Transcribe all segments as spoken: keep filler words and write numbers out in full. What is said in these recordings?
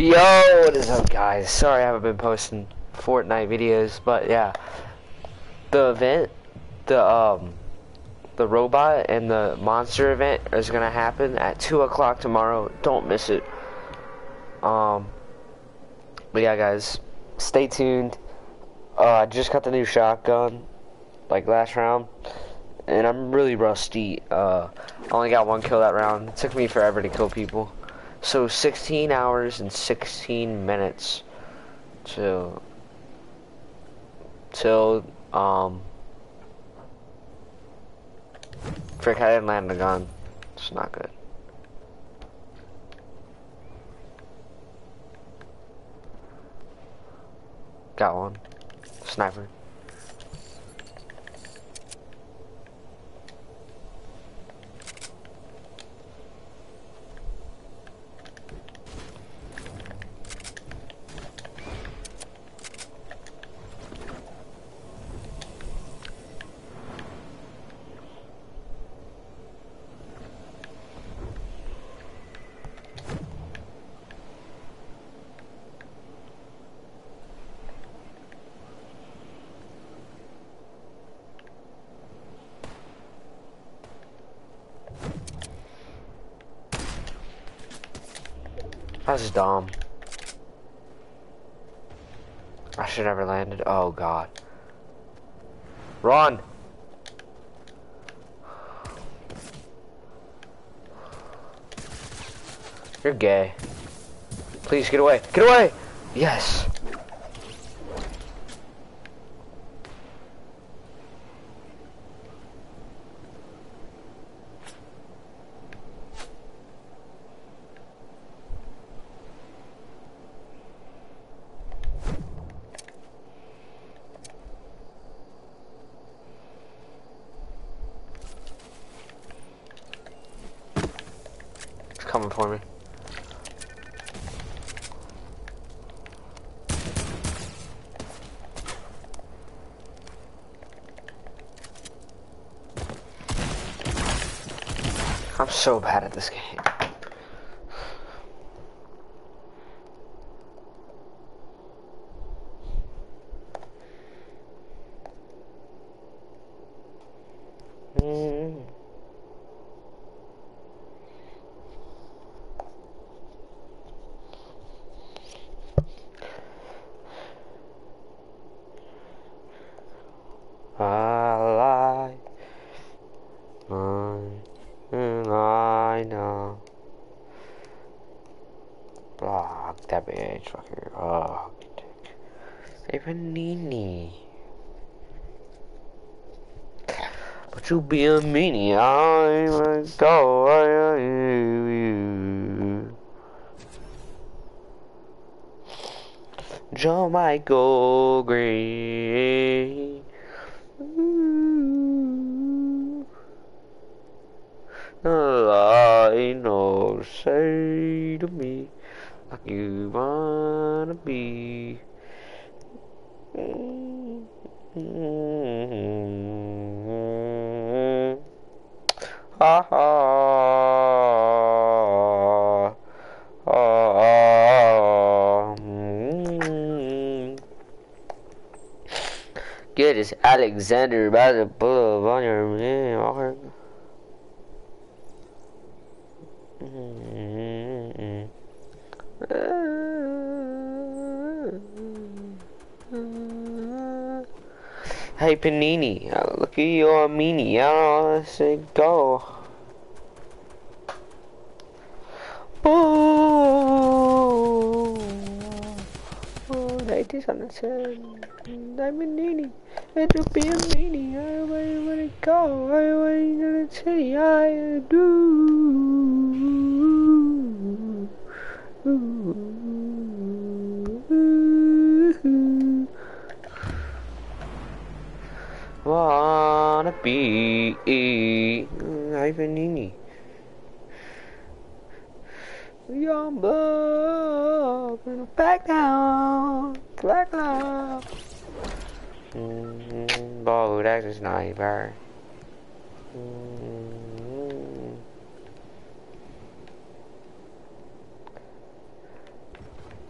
Yo, what is up, guys? Sorry I haven't been posting Fortnite videos, but yeah, the event, the um, the robot and the monster event is gonna happen at two o'clock tomorrow. Don't miss it. Um, but yeah, guys, stay tuned. Uh, I just got the new shotgun, like last round, and I'm really rusty. Uh, I only got one kill that round. It took me forever to kill people. So sixteen hours and sixteen minutes till till um frick, I didn't land the gun. It's not good. Got one. Sniper. That's dumb. I should never landed. Oh god. Run! You're gay. Please get away. Get away! Yes! It's coming for me. I'm so bad at this game. Mm. I like mine, and I know. Block that bitch, fucker. Oh, dick. Hey, Panini. But you be a meanie. I'm a go. I you. Joe Michael Gray. I know, say to me like you wanna be. Ha ha. Ha. Get this Alexander by the bullet on your man. Hey Panini, uh, look at your meanie. I don't say go. Oh, oh, that is on the side. I'm a meanie. It'll be a meanie. I wanna go. I wanna say I do. Wanna be Ivanini. Young blood, back down, back down. Mm, Bo, that's just not bad. Mm.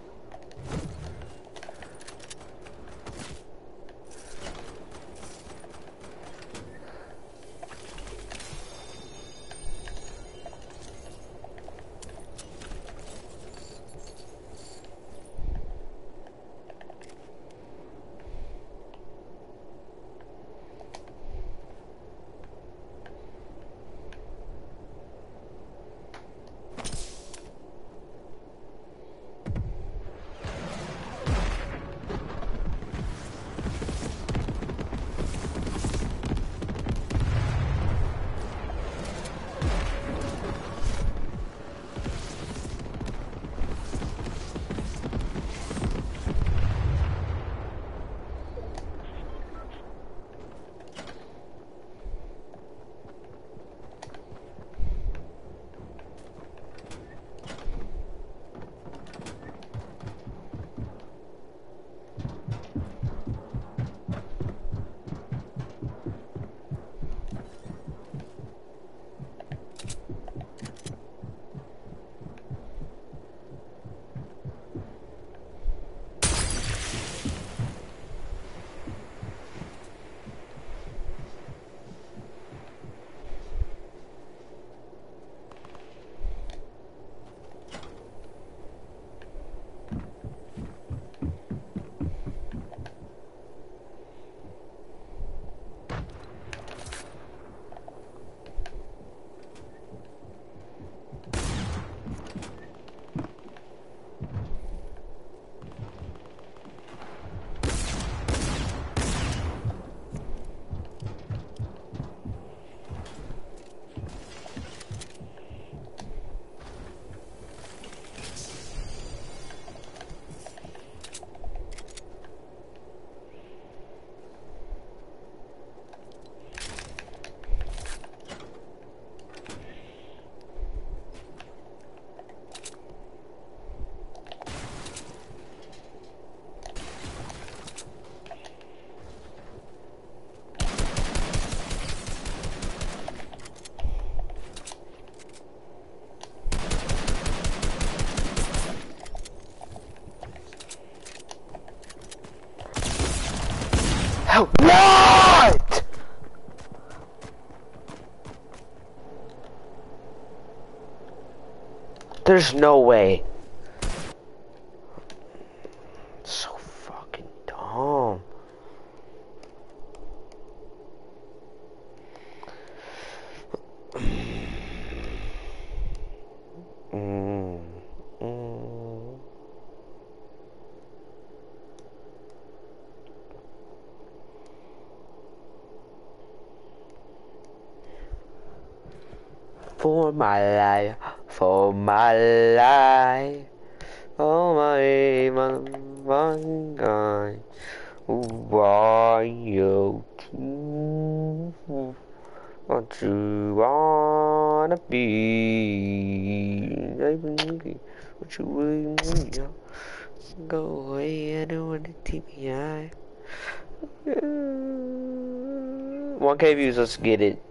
What? There's no way. So fucking dumb. Mm, mm. For my life, for my life, oh my, my, my God, who are you? What you wanna be? What you really need? Go away, I don't wanna T V I. one K views, let's get it.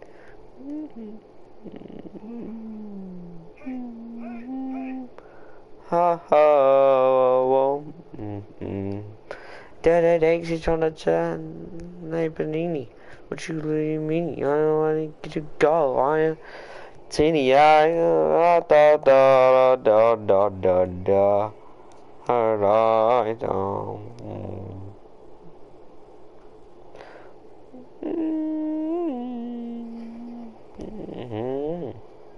Ha ha, whoa. Mm-mm. Dad exits on the turn. Hey, Panini. What you really mean? I don't want to get you go. I am teeny. I da da da da da da da. Alright, um. Mm-hmm.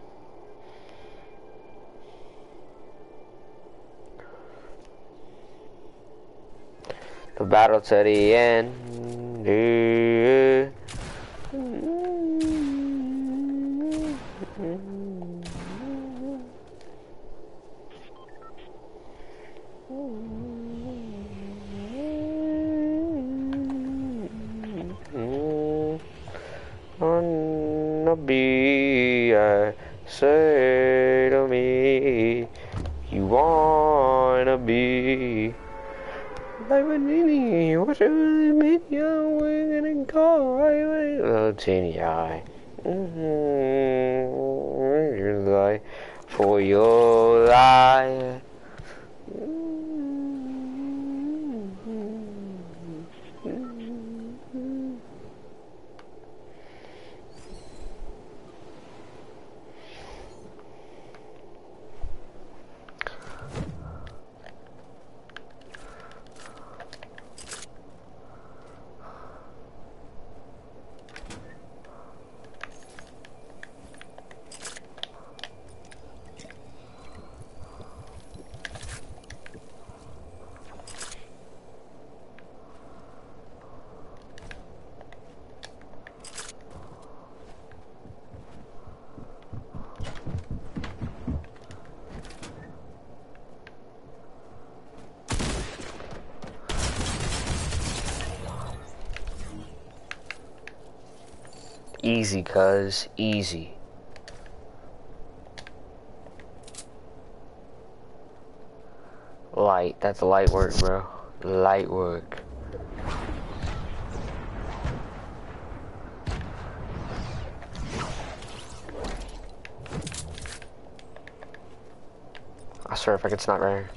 The battle to the end. Wanna be, I say to me, you wanna be. Like Panini, what really made you? We're gonna go right. Oh, teeny eye. Mm-hmm. Your life for your life. Easy, cuz. Easy. Light. That's light work, bro. Light work. I swear if I could snipe right here.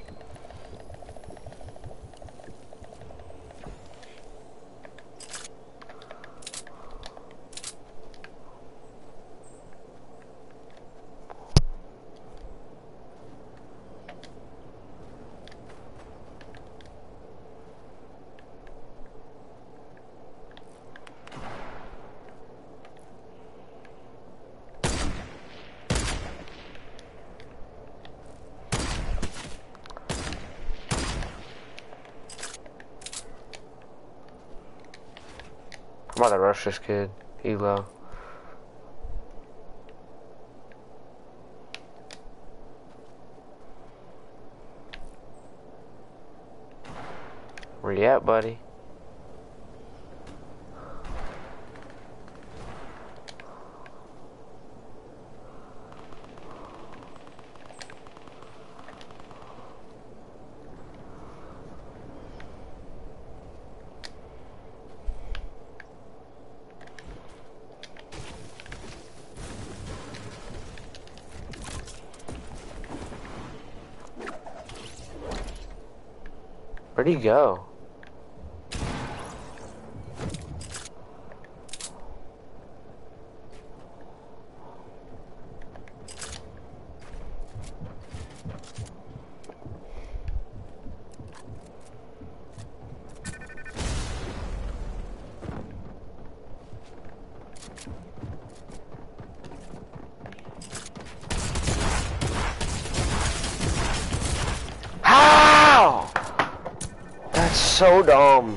I'm about to rush this kid. He low. Where you at, buddy? Where'd he go? so dumb.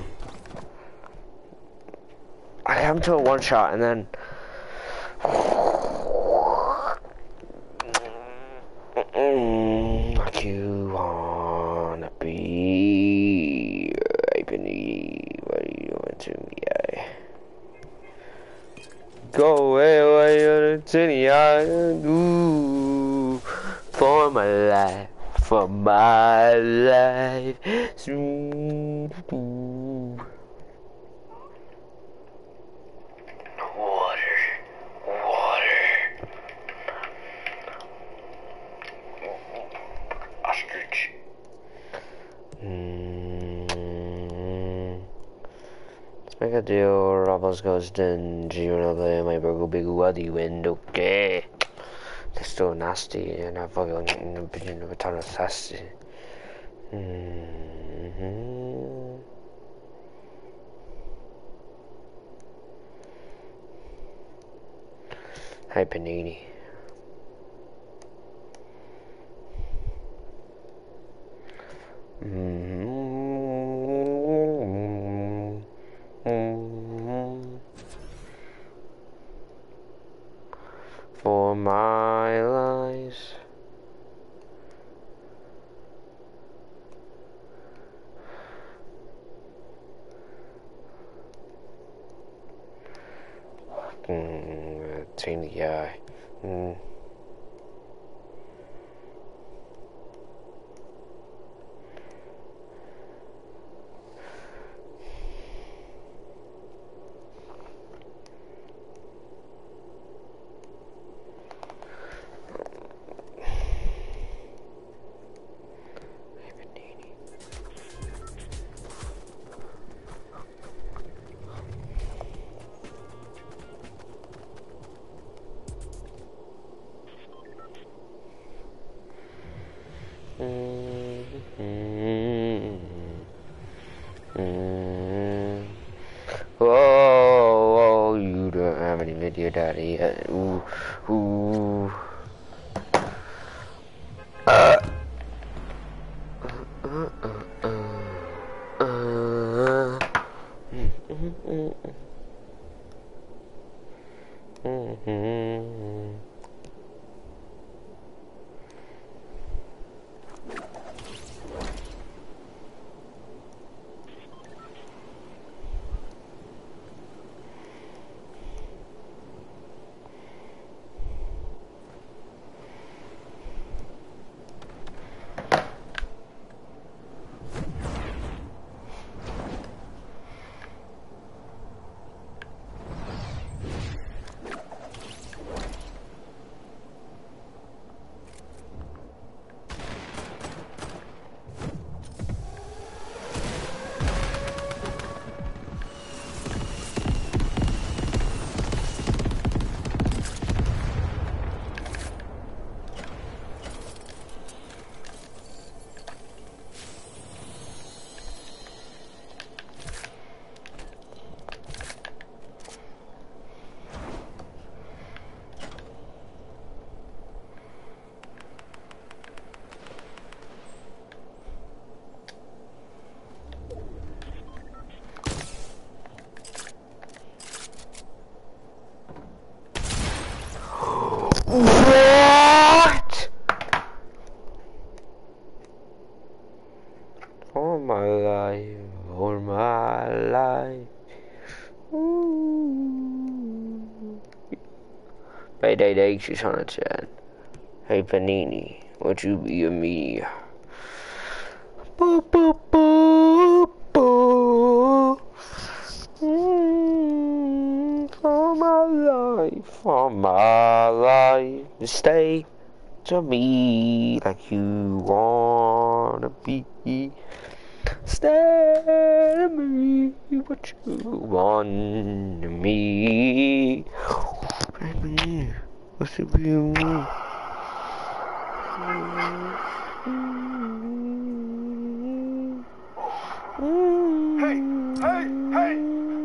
I come to a one shot and then mm, like you wanna be raping. What are you doing to me? I go away, away, to the island. Ooh, for my life, for my life. Ooh. Water, water. Ostrich. Mm. Let's make a deal. Robles goes then. You know, play my burger big waddy wind. Okay. They're still nasty, and I fucking opinion of a ton of sassy. Mm-hmm. Hey, Panini. Mm-hmm. Mm-hmm. For my lies. Mm, teeny guy. Mm. Mm. Whoa, whoa, you don't have any video daddy yet. Ooh, ooh. Uh. Uh, uh, uh, uh. Mm, mm, mm, mm, mm. What? All my life, all my life. Ooh. Payday Day, she's on the chat. Hey Panini, would you be a me? Boop, boop, boop, boop. Mm, for my life, for my life, stay to me like you wanna be. Stay to me what you want to me. Baby, what's it be me? Hey, hey, hey!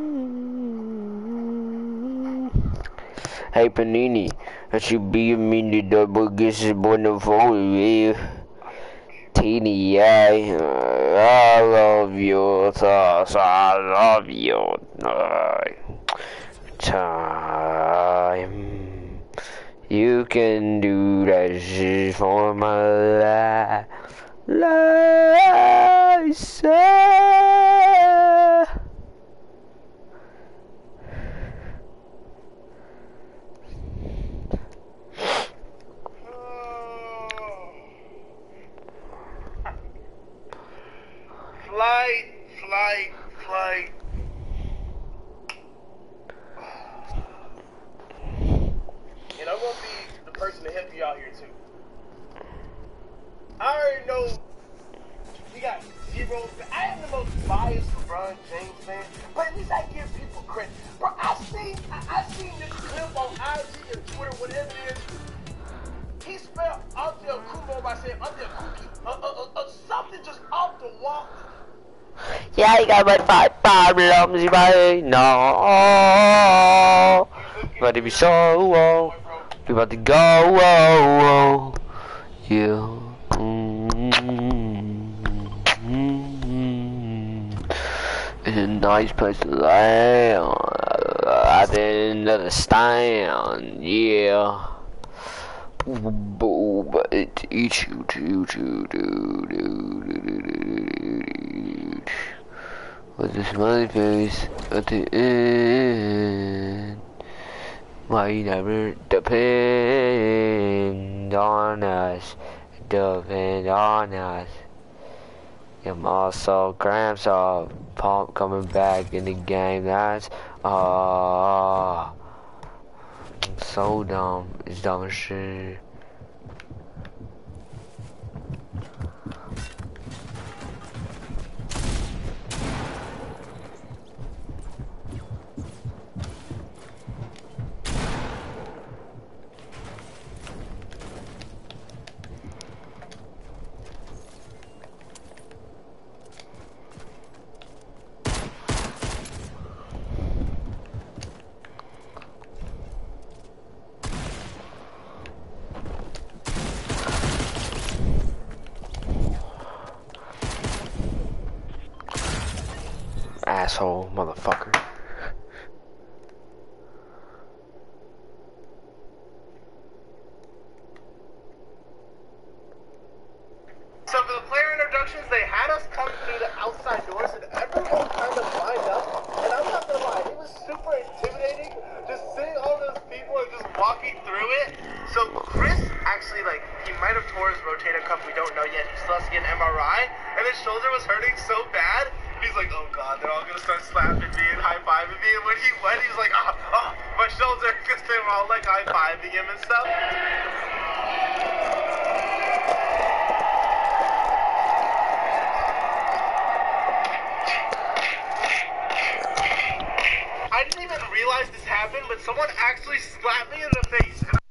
Hey Panini, I should be a mini double guess born of all yeah. Teeny eye, uh, I love you, thoughts, I love you. Uh, time. You can do that shit for my life. Life. Flight, flight, flight. And I'm gonna be the person to help you out here too. I already know you got zero. I am the most biased LeBron James fan, but at least I give people credit. Bro, I seen, I, I seen this clip on I G or Twitter, whatever it is. He spelled Abdel Kumo by saying Abdel Kuki, uh, uh, uh, uh, something just off the wall. Yeah, you got my five problems, you might know. But if you so, oh, you about to go, oh, oh, you. Mm-hmm. It's a nice place to land. At the end of the stand, yeah. Boom, it eats you, choo, choo, doo, doo, doo, doo, doo, doo. With a smiley face at the end. Why you never depend on us, depend on us. I'm also Grams off, Pump coming back in the game. That's ah, uh, so dumb. It's dumb as shit. Asshole, motherfucker. So for the player introductions, they had us come through the outside doors and everyone kind of lined up. And I'm not gonna lie, it was super intimidating just seeing all those people and just walking through it. So Chris actually, like, he might have tore his rotator cuff, we don't know yet. He still has to get an M R I, and his shoulder was hurting so bad. He's like, oh god, they're all gonna start slapping me and high-fiving me. And when he went, he was like, oh, oh, my shoulder, because they were all like high-fiving him and stuff. I didn't even realize this happened, but someone actually slapped me in the face. And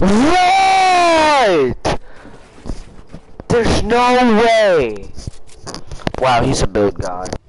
What? There's no way. Wow, he's a build god.